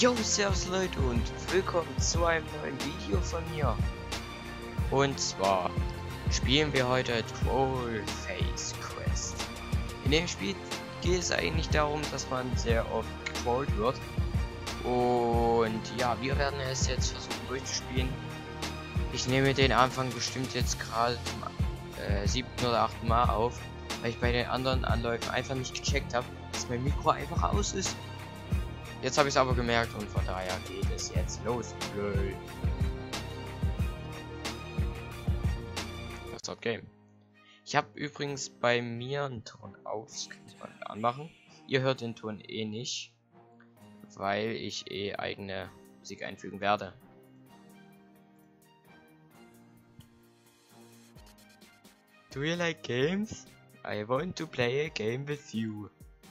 Yo, servus Leute und willkommen zu einem neuen Video von mir. Und zwar spielen wir heute Trollface Quest. In dem Spiel geht es eigentlich darum, dass man sehr oft getrollt wird. Und ja, wir werden es jetzt versuchen durchzuspielen. Ich nehme den Anfang bestimmt jetzt gerade zum 7. oder 8. Mal auf, weil ich bei den anderen Anläufen einfach nicht gecheckt habe, dass mein Mikro einfach aus ist. Jetzt habe ich es aber gemerkt und von daher geht es jetzt los. Das ist Game. Ich habe übrigens bei mir einen Ton aus. Kann ich mal anmachen. Ihr hört den Ton eh nicht, weil ich eigene Musik einfügen werde. Do you like games? I want to play a game with you.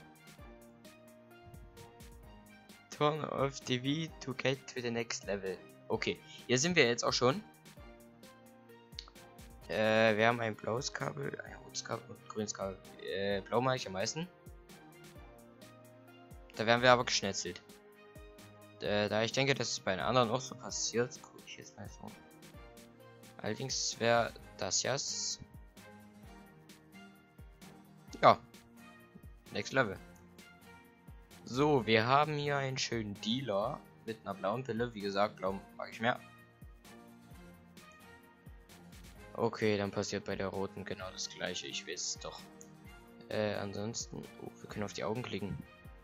Turn off TV to get to the next level. Okay, hier sind wir jetzt auch schon. Wir haben ein blaues Kabel, ein rotes Kabel und ein grünes Kabel. Blau mache ich am meisten. Da werden wir aber geschnetzelt. Da ich denke, dass es bei den anderen auch so passiert, gucke ich jetzt mal so. Allerdings wäre das ja, next level. So, wir haben hier einen schönen Dealer mit einer blauen Pille. Wie gesagt, blau mag ich mehr. Okay, dann passiert bei der roten genau das gleiche. Ich weiß es doch. Ansonsten, wir können auf die Augen klicken.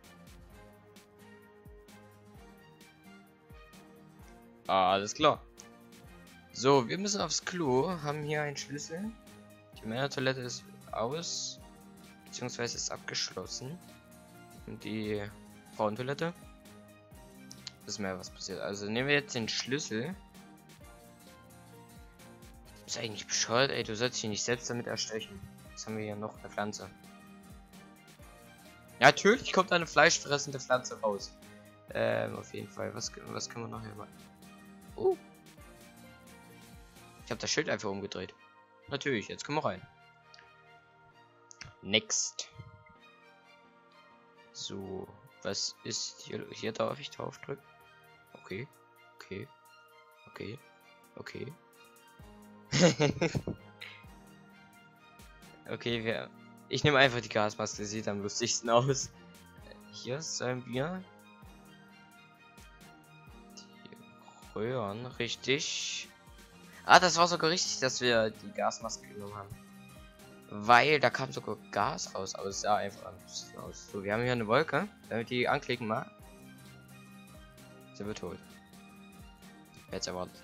Alles klar. So, wir müssen aufs Klo. Haben hier einen Schlüssel. Die Männertoilette ist aus, beziehungsweise ist abgeschlossen. Und die Frauentoilette. Wissen wir, was passiert. Also nehmen wir jetzt den Schlüssel. Ist eigentlich bescheuert, ey. Du sollst dich nicht selbst damit erstechen. Jetzt haben wir hier noch eine Pflanze. Ja, natürlich kommt eine fleischfressende Pflanze raus. Auf jeden Fall. Was können wir noch hier machen? Ich habe das Schild einfach umgedreht. Natürlich, jetzt können wir rein. Next. So, was ist hier? Hier darf ich drauf drücken. Okay, okay, okay, okay. Okay, ich nehme einfach die Gasmaske, sieht am lustigsten aus. Hier sollen wir die Röhren, richtig. Das war sogar richtig, dass wir die Gasmaske genommen haben. Weil da kam sogar Gas raus, aber es sah einfach anders aus. So, wir haben hier eine Wolke. Wenn wir die anklicken mal, sind wir tot. Jetzt erwartet.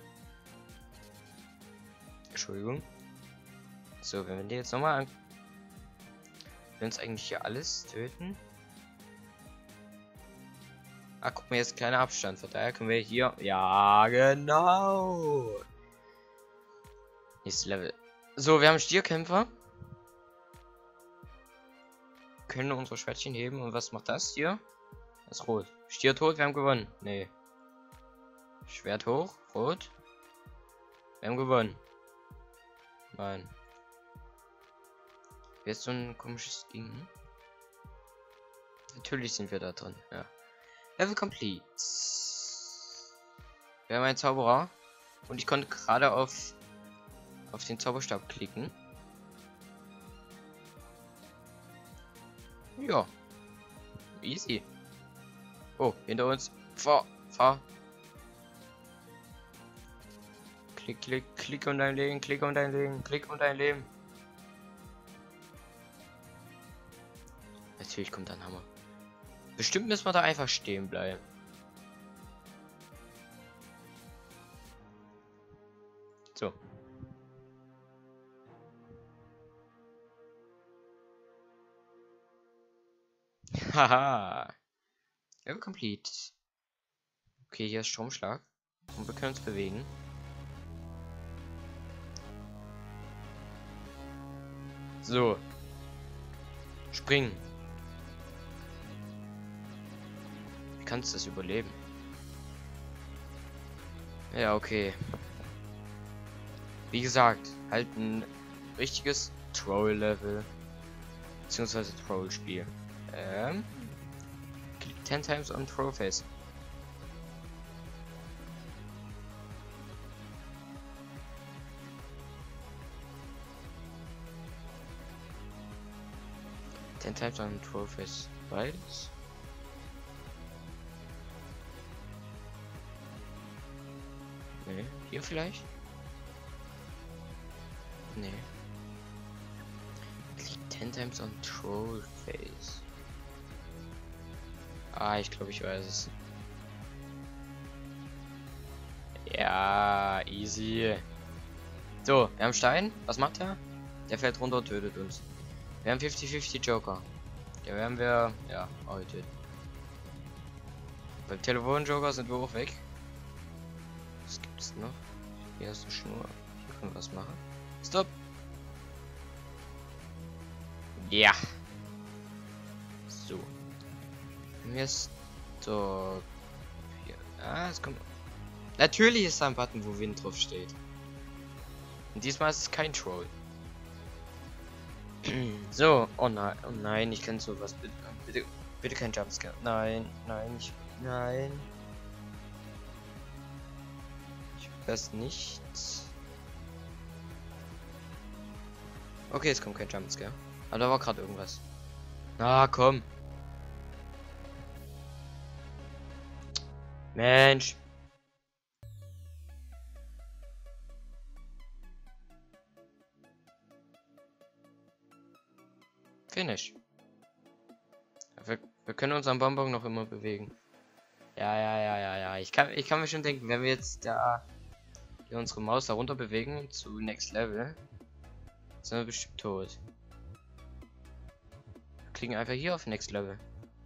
Entschuldigung. So, wenn wir die jetzt nochmal an. Wir uns eigentlich hier alles töten. Guck mal, jetzt kleiner Abstand. Von daher können wir hier. Ja, genau. Nächstes Level. So, wir haben Stierkämpfer. Können unsere Schwertchen heben. Und was macht das hier? Das ist rot. Stier tot, wir haben gewonnen. Nee. Schwert hoch, rot. Wir haben gewonnen. Nein. Jetzt so ein komisches Ding. Natürlich sind wir da drin. Ja. Level complete. Wir haben einen Zauberer. Und ich konnte gerade auf den Zauberstab klicken. Ja. Easy. Oh, hinter uns. Fahr. Klick um dein Leben, klick um dein Leben, klick um dein Leben. Natürlich kommt ein Hammer. Bestimmt müssen wir da einfach stehen bleiben. So. Haha. Level complete. Okay, hier ist Stromschlag. Und wir können uns bewegen. So. Springen. Wie kannst du das überleben? Ja, okay. Wie gesagt, halt ein richtiges Troll-Level. Beziehungsweise Troll-Spiel. Click 10 times on Trollface. 10 times on trophies. Beides? Nee. Hier vielleicht? Nee. Click 10 times on trophies. Ah, ich glaube, ich weiß es. Ja, easy. So, wir haben Stein. Was macht er? Der fällt runter und tötet uns. Wir haben 50-50 Joker. Ja, werden wir, ja, heute. Beim Telefon-Joker sind wir auch weg. Was gibt es noch? Hier ist eine Schnur. Ich kann was machen. Stopp! Ja! So. Mir ist so. Hier. Ah, es kommt. Natürlich ist da ein Button, wo Wind drauf steht. Und diesmal ist es kein Troll. So, oh nein, ich kann sowas. Bitte kein Jumpscare. Nein, nein. Ich will das nicht. Okay, es kommt kein Jumpscare. Aber da war gerade irgendwas. Ah, komm. Mensch. Finish. Wir können unseren Bonbon noch immer bewegen. Ja. Ich kann mir schon denken, wenn wir jetzt da hier unsere Maus darunter bewegen zu Next Level, sind wir bestimmt tot. Wir klicken einfach hier auf Next Level.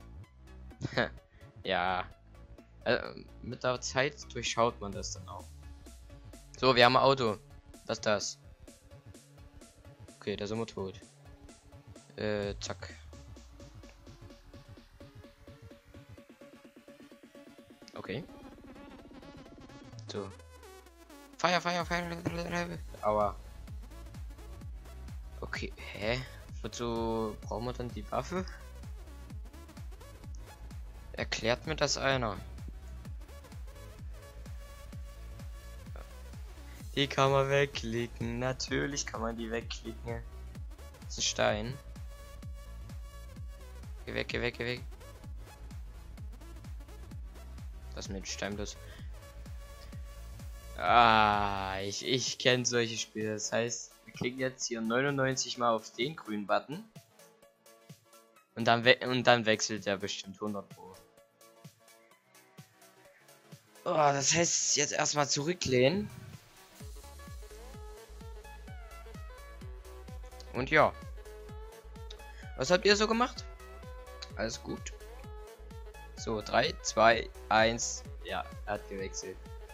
Ja. Mit der Zeit durchschaut man das dann auch. So, wir haben ein Auto. Was ist das? Okay, da sind wir tot. Zack. Okay. So. Feuer. Aua. Okay, hä? Wozu brauchen wir dann die Waffe? Erklärt mir das einer? Die kann man wegklicken. Natürlich kann man die wegklicken. Das ist ein Stein. Geh weg. Was mit Stein bloß? Ah, ich kenne solche Spiele. Das heißt, wir klicken jetzt hier 99 mal auf den grünen Button. Und dann wechselt er bestimmt 100 Pro. Oh, das heißt jetzt erstmal zurücklehnen. Und ja. Was habt ihr so gemacht? Alles gut. So, 3, 2, 1. Ja, er hat gewechselt.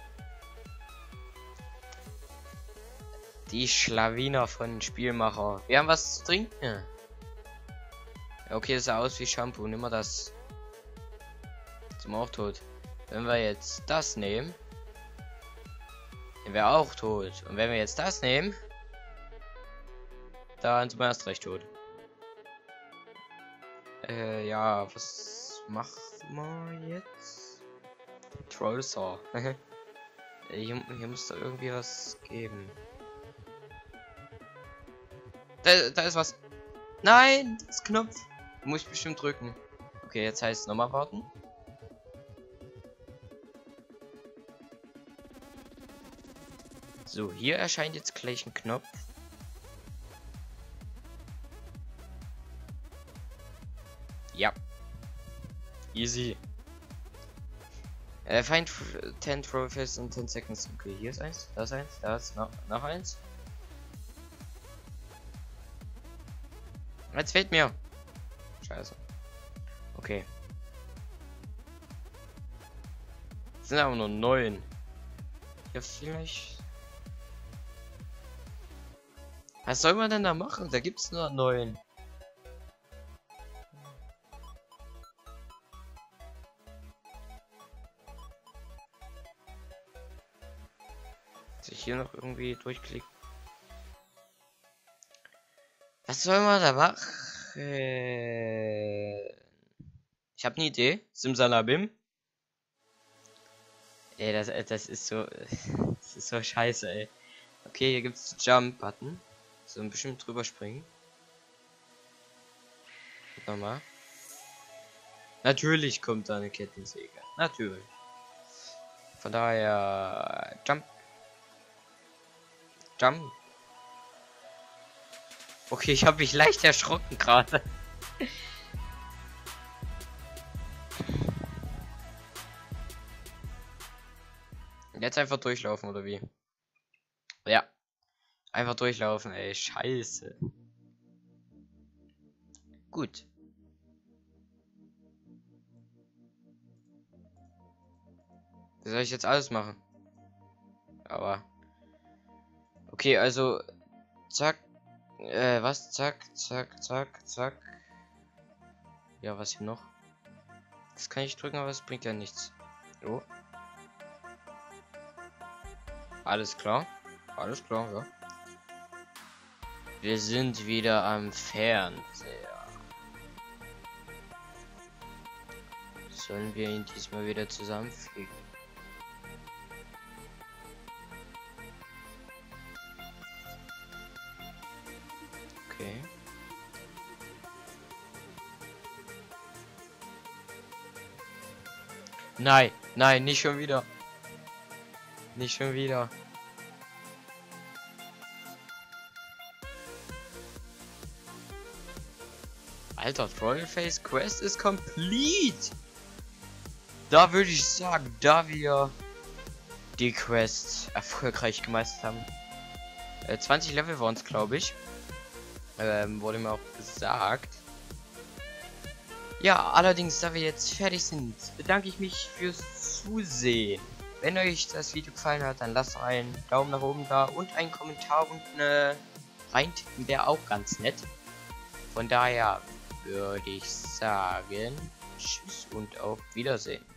Die Schlawiner von Spielmacher. Wir haben was zu trinken. Ja, okay, das sah aus wie Shampoo. Nimm mal das. Sind wir auch tot. Wenn wir jetzt das nehmen, dann wäre auch tot. Und wenn wir jetzt das nehmen, dann sind wir erst recht tot. Ja, was machen wir jetzt? Trollsaw. hier muss da irgendwie was geben. Da ist was. Nein, das Knopf. Muss ich bestimmt drücken. Okay, jetzt heißt es nochmal warten. So, hier erscheint jetzt gleich ein Knopf. Ja. Easy. Find 10 Trophies in 10 Seconds. Okay, hier ist eins, da ist noch eins. Jetzt fehlt mir. Scheiße. Okay. Es sind aber nur 9. Ja, vielleicht. Was soll man denn da machen? Da gibt's nur 9. Sich hier noch irgendwie durchklickt. Was soll man da machen? Ich habe eine Idee. Simsalabim. Ey, das ist so. Das ist so scheiße, ey. Okay, hier gibt's Jump-Button. So ein bisschen drüber springen. Nochmal. Natürlich kommt da eine Kettensäge. Natürlich. Von daher... Jump. Jump. Okay, ich habe mich leicht erschrocken gerade. Jetzt einfach durchlaufen, oder wie? Ja. Einfach durchlaufen, ey. Scheiße. Gut. Das soll ich jetzt alles machen? Aber... Okay, also... Zack. Was? Zack, zack, zack, zack. Ja, was hier noch? Das kann ich drücken, aber es bringt ja nichts. So. Alles klar. Alles klar, ja. Wir sind wieder am Fernseher. Sollen wir ihn diesmal wieder zusammenfügen? Okay. Nein, nein, nicht schon wieder. Nicht schon wieder. Alter, Trollface Quest ist complete. Da würde ich sagen, da wir die Quest erfolgreich gemeistert haben. 20 Level waren es, glaube ich. Wurde mir auch gesagt. Ja, allerdings, da wir jetzt fertig sind, bedanke ich mich fürs Zusehen. Wenn euch das Video gefallen hat, dann lasst einen Daumen nach oben da und einen Kommentar und reintippen wäre auch ganz nett. Von daher würde ich sagen, tschüss und auf Wiedersehen.